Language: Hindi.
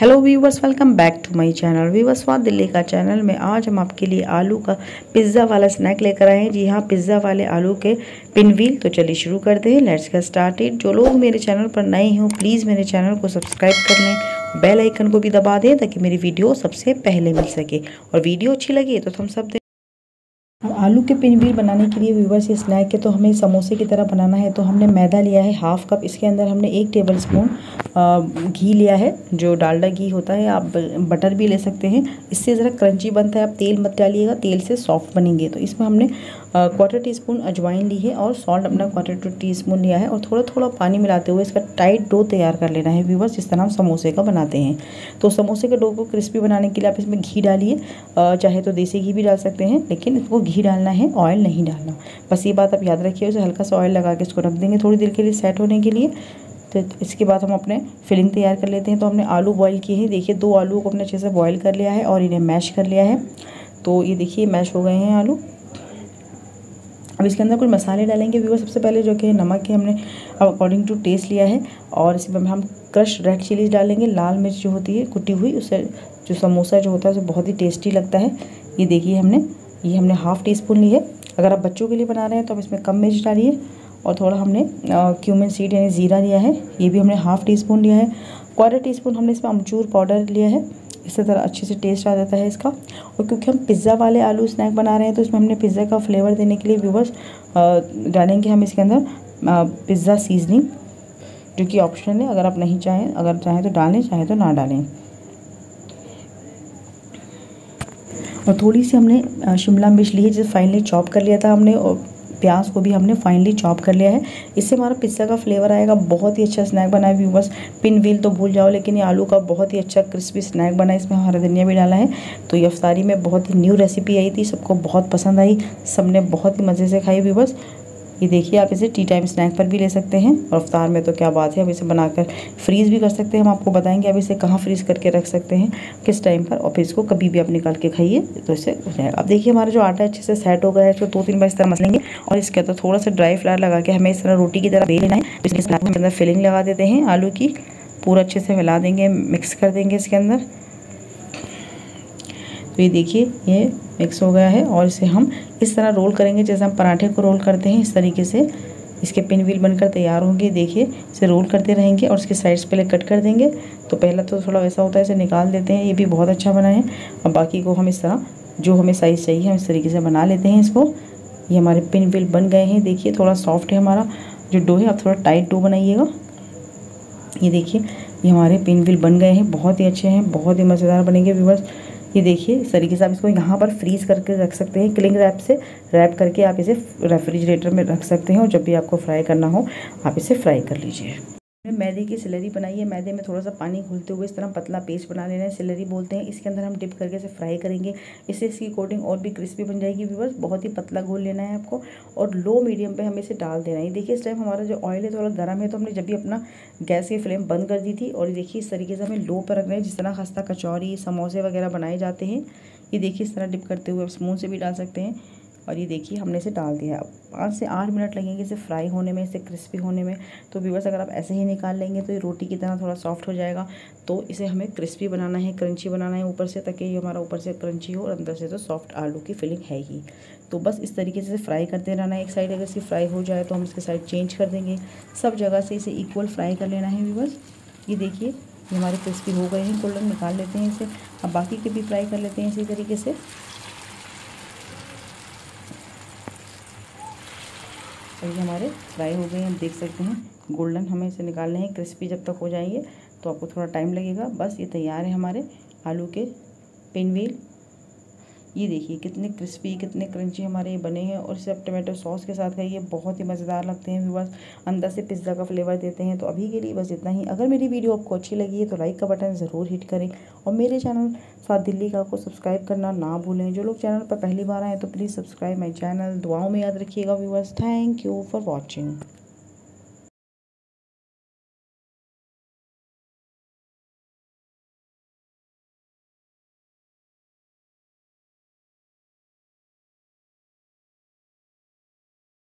Hello viewers, welcome back to my channel. Viewers, स्वाद दिल्ली का चैनल में आज हम आपके लिए आलू का पिज़्ज़ा वाला स्नैक लेकर आए हैं। जी हाँ, पिज़्ज़ा वाले आलू के पिनव्हील। तो चलिए शुरू करते हैं। Let's get started. जो लोग मेरे चैनल पर नए हों प्लीज़ मेरे चैनल को सब्सक्राइब कर लें, बेल आइकन को भी दबा दें ताकि मेरी वीडियो सबसे पहले मिल सके। और वीडियो अच्छी लगी तो हम सब अब आलू के पिनव्हील बनाने के लिए व्यूवर्स ये स्नैक के तो हमें समोसे की तरह बनाना है। तो हमने मैदा लिया है हाफ कप, इसके अंदर हमने 1 टेबलस्पून घी लिया है, जो डालडा घी होता है। आप बटर भी ले सकते हैं, इससे ज़रा क्रंची बनता है। आप तेल मत डालिएगा, तेल से सॉफ्ट बनेंगे। तो इसमें हमने 1/4 टीस्पून अजवाइन ली है और सॉल्ट अपना 1/4 टीस्पून लिया है। और थोड़ा थोड़ा पानी मिलाते हुए इसका टाइट डो तैयार कर लेना है व्यूवर्स, जिस तरह हम समोसे का बनाते हैं। तो समोसे के डो को क्रिस्पी बनाने के लिए आप इसमें घी डालिए, चाहे तो देसी घी भी डाल सकते हैं, लेकिन इसको घी डालना है, ऑयल नहीं डालना। बस ये बात आप याद रखिए। उसे हल्का सा ऑयल लगा के इसको रख देंगे थोड़ी देर के लिए सेट होने के लिए। तो इसके बाद हम अपने फिलिंग तैयार कर लेते हैं। तो हमने आलू बॉईल किए हैं। देखिए 2 आलू को हमने अच्छे से बॉईल कर लिया है और इन्हें मैश कर लिया है। तो ये देखिए मैश हो गए हैं आलू। अब इसके अंदर कुछ मसाले डालेंगे व्यूअर। सबसे पहले जो कि नमक है हमने अकॉर्डिंग टू टेस्ट लिया है। और इसमें हम क्रश रेड चिलीज डालेंगे। लाल मिर्च जो होती है कुटी हुई, उससे जो समोसा जो होता है उसे बहुत ही टेस्टी लगता है। ये देखिए हमने हाफ़ टी स्पून ली है। अगर आप बच्चों के लिए बना रहे हैं तो आप इसमें कम मिर्च डालिए। और थोड़ा हमने क्यूमिन सीड यानी ज़ीरा लिया है, ये भी हमने हाफ़ टी स्पून लिया है। 1/4 टीस्पून हमने इसमें अमचूर पाउडर लिया है, इससे तरह अच्छे से टेस्ट आ जाता है इसका। और क्योंकि हम पिज़्ज़ा वाले आलू स्नैक बना रहे हैं तो इसमें हमने पिज़्ज़ा का फ्लेवर देने के लिए व्यूवर्स डालेंगे हम इसके अंदर पिज़्ज़ा सीजनिंग, जो कि ऑप्शनल है। अगर आप नहीं चाहें, अगर चाहें तो डालें, चाहें तो ना डालें। और थोड़ी सी हमने शिमला मिर्च ली है, जिसे फाइनली चॉप कर लिया था हमने। और प्याज को भी हमने फाइनली चॉप कर लिया है। इससे हमारा पिज़्ज़ा का फ्लेवर आएगा। बहुत ही अच्छा स्नैक बना है व्यूवर्स। पिनव्हील तो भूल जाओ, लेकिन ये आलू का बहुत ही अच्छा क्रिस्पी स्नैक बना है। इसमें हरा धनिया भी डाला है। तो ये इफ्तारी में बहुत ही न्यू रेसिपी आई थी, सबको बहुत पसंद आई, सबने बहुत ही मज़े से खाई व्यूवर्स। ये देखिए आप इसे टी टाइम स्नैक पर भी ले सकते हैं, और इफ्तार में तो क्या बात है। अब इसे बनाकर फ्रीज़ भी कर सकते हैं। हम आपको बताएंगे अब इसे कहाँ फ्रीज़ करके रख सकते हैं, किस टाइम पर, और फिर इसको कभी भी आप निकाल के खाइए तो इससे हो जाएगा। अब देखिए हमारा जो आटा अच्छे से सेट हो गया है, इसको 2-3 बार इस तरह मसलेंगे। और इसके अंदर थोड़ा सा ड्राई फ्लावर लगा के हमें इस तरह रोटी की तरह बेल लेना है। इसके अंदर फिलिंग लगा देते हैं आलू की, पूरा अच्छे से मिला देंगे, मिक्स कर देंगे इसके अंदर। तो ये देखिए ये मिक्स हो गया है। और इसे हम इस तरह रोल करेंगे जैसे हम पराठे को रोल करते हैं। इस तरीके से इसके पिनव्हील बनकर तैयार होंगे। देखिए इसे रोल करते रहेंगे और इसके साइड्स पहले कट कर देंगे। तो पहला तो थोड़ा वैसा होता है, इसे निकाल देते हैं। ये भी बहुत अच्छा बना है। अब बाकी को हम इस तरह जो हमें साइज़ चाहिए हम इस तरीके से बना लेते हैं इसको। ये हमारे पिनव्हील बन गए हैं। देखिए थोड़ा सॉफ्ट है हमारा जो डो है। अब थोड़ा टाइट डो बनाइएगा। ये देखिए ये हमारे पिनव्हील बन गए हैं, बहुत ही अच्छे हैं, बहुत ही मज़ेदार बनेंगे व्यूवर्स। ये देखिए इस तरीके से आप इसको यहाँ पर फ्रीज़ करके रख सकते हैं। क्लिंग रैप से रैप करके आप इसे रेफ्रिजरेटर में रख सकते हैं, और जब भी आपको फ्राई करना हो आप इसे फ्राई कर लीजिए। मैदे की सिलरी बनाई है। मैदे में थोड़ा सा पानी घुलते हुए इस तरह पतला पेस्ट बना लेना है, सिलरी बोलते हैं। इसके अंदर हम डिप करके इसे फ्राई करेंगे। इससे इसकी कोटिंग और भी क्रिस्पी बन जाएगी व्यूअर्स। बहुत ही पतला घोल लेना है आपको, और लो मीडियम पे हमें इसे डाल देना है। देखिए इस टाइम हमारा जो ऑयल है थोड़ा गर्म है, तो हमने जब भी अपना गैस की फ्लेम बंद कर दी थी। और देखिए इस तरीके से हमें लो पर रखना है, जिस तरह खस्ता कचौरी समोसे वगैरह बनाए जाते हैं। ये देखिए इस तरह डिप करते हुए आप स्पून से भी डाल सकते हैं। और ये देखिए हमने इसे डाल दिया है। अब 5 से 8 मिनट लगेंगे इसे फ्राई होने में, इसे क्रिस्पी होने में। तो व्यूअर्स अगर आप ऐसे ही निकाल लेंगे तो ये रोटी की तरह थोड़ा सॉफ्ट हो जाएगा। तो इसे हमें क्रिस्पी बनाना है, क्रंची बनाना है ऊपर से, ताकि ये हमारा ऊपर से क्रंची हो और अंदर से तो सॉफ्ट आलू की फिलिंग है ही। तो बस इस तरीके से फ्राई करते रहना है। एक साइड अगर इसकी फ्राई हो जाए तो हम इसके साइड चेंज कर देंगे। सब जगह से इसे इक्वल फ्राई कर लेना है व्यूअर्स। ये देखिए ये हमारे क्रिस्पी हो गए हैं, गोल्डन, निकाल लेते हैं इसे। अब बाकी के भी फ्राई कर लेते हैं इसी तरीके से। और ये हमारे फ्राई हो गए हैं, हम देख सकते हैं गोल्डन। हमें इसे निकालने हैं, क्रिस्पी जब तक हो जाएंगे तो आपको थोड़ा टाइम लगेगा। बस ये तैयार है हमारे आलू के पिनव्हील। ये देखिए कितने क्रिस्पी, कितने क्रंची हमारे ये बने हैं। और इसे आप टमाटो सॉस के साथ खाइए, बहुत ही मज़ेदार लगते हैं व्यूअर्स। अंदर से पिज़्ज़ा का फ्लेवर देते हैं। तो अभी के लिए बस इतना ही। अगर मेरी वीडियो आपको अच्छी लगी है तो लाइक का बटन ज़रूर हिट करें, और मेरे चैनल स्वाद दिल्ली का को सब्सक्राइब करना ना भूलें। जो लोग चैनल पर पहली बार आए तो प्लीज़ सब्सक्राइब माई चैनल। दुआओं में याद रखिएगा viewers. Thank you for watching.